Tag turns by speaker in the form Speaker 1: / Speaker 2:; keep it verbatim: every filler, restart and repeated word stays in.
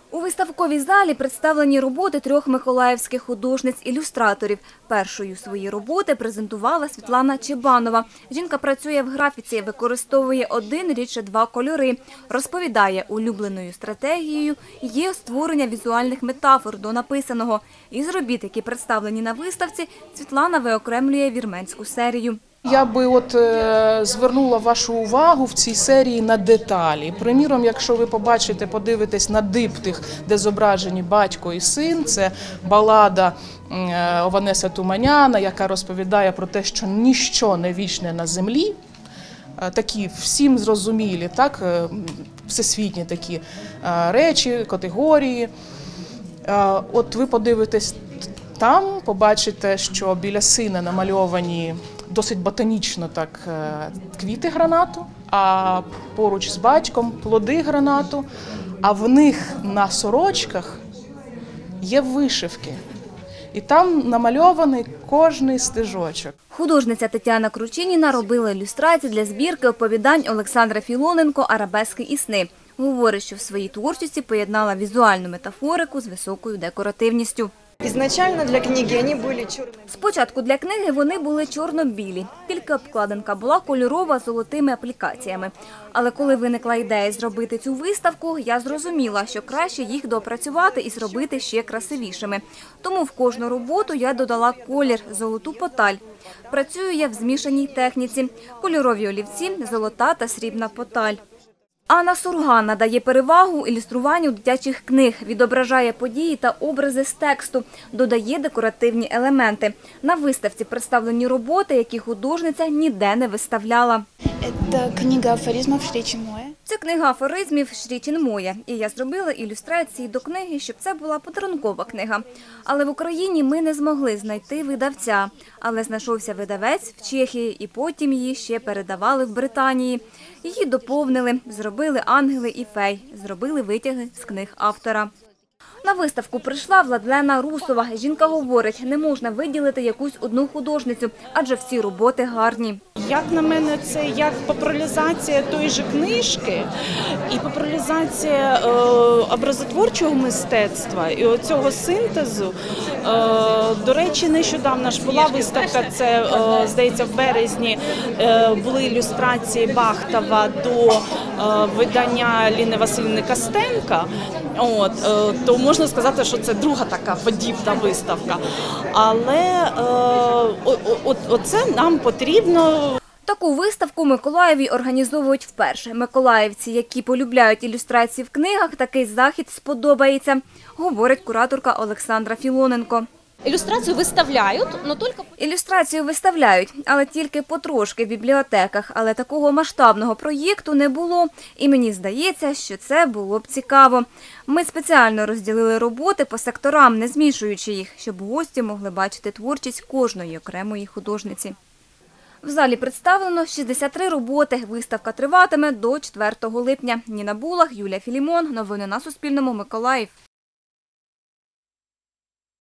Speaker 1: У виставковій залі представлені роботи трьох миколаївських художниць-ілюстраторів. Першою свої роботи презентувала Світлана Чебанова. Жінка працює в графіці, використовує один, рідше два кольори. Розповідає, улюбленою стратегією є створення візуальних метафор до написаного. Із робіт, які представлені на виставці, Світлана виокремлює вірменську серію.
Speaker 2: Я би от е, звернула вашу увагу в цій серії на деталі. Приміром, якщо ви побачите, подивитесь на диптих, де зображені батько і син, це балада е, Ованеса Туманяна, яка розповідає про те, що ніщо не вічне на землі. Е, такі всім зрозумілі, так, е, всесвітні такі е, речі, категорії. Е, от ви подивитесь там, побачите, що біля сина намальовані досить ботанічно так квіти гранату, а поруч з батьком плоди гранату, а в них на сорочках є вишивки. І там намальований кожний стежочок.
Speaker 1: Художниця Тетяна Кручиніна робила ілюстрації для збірки оповідань Олександра Філоненко «Арабески і сни». Говорить, що в своїй творчості поєднала візуальну метафорику з високою декоративністю.
Speaker 3: Изначально для книги они были черные.
Speaker 1: Спочатку для книги вони були чорно-білі, тільки обкладинка була кольорова з золотими аплікаціями. Але коли виникла ідея зробити цю виставку, я зрозуміла, що краще їх доопрацювати і зробити ще красивішими. Тому в кожну роботу я додала колір – золоту поталь. Працюю я в змішаній техніці – кольорові олівці, золота та срібна поталь. Анна Сурган надає перевагу ілюструванню дитячих книг, відображає події та образи з тексту, додає декоративні елементи. На виставці представлені роботи, які художниця ніде не виставляла.
Speaker 4: Це книга афоризмів Шрі Чинмоя.
Speaker 1: Це книга афоризмів Шрі Чинмоя. І я зробила ілюстрації до книги, щоб це була подарункова книга. Але в Україні ми не змогли знайти видавця. Але знайшовся видавець в Чехії, і потім її ще передавали в Британії. Її доповнили, зробили ангели і фей, зробили витяги з книг автора. На виставку прийшла Владлена Русова. Жінка говорить, не можна виділити якусь одну художницю, адже всі роботи гарні.
Speaker 5: Як на мене, це як популяризація тої ж книжки і популяризація е, образотворчого мистецтва і оцього синтезу. Е, до речі, нещодавно ж була виставка, це, е, здається, в березні е, були ілюстрації Бахтова до е, видання Ліни Василівни Костенка. От, е, то можна сказати, що це друга така подібна виставка. Але е, о, о, оце нам потрібно.
Speaker 1: Таку виставку Миколаєві організовують вперше. Миколаївці, які полюбляють ілюстрації в книгах, такий захід сподобається, говорить кураторка Олександра Філоненко.
Speaker 6: Ілюстрацію виставляють, але тільки...
Speaker 1: Ілюстрацію виставляють, але тільки потрошки в бібліотеках. Але такого масштабного проєкту не було. І мені здається, що це було б цікаво. Ми спеціально розділили роботи по секторам, не змішуючи їх, щоб гості могли бачити творчість кожної окремої художниці. В залі представлено шістдесят три роботи. Виставка триватиме до четвертого липня. Ніна Булах, Юлія Філімон. Новини на Суспільному. Миколаїв.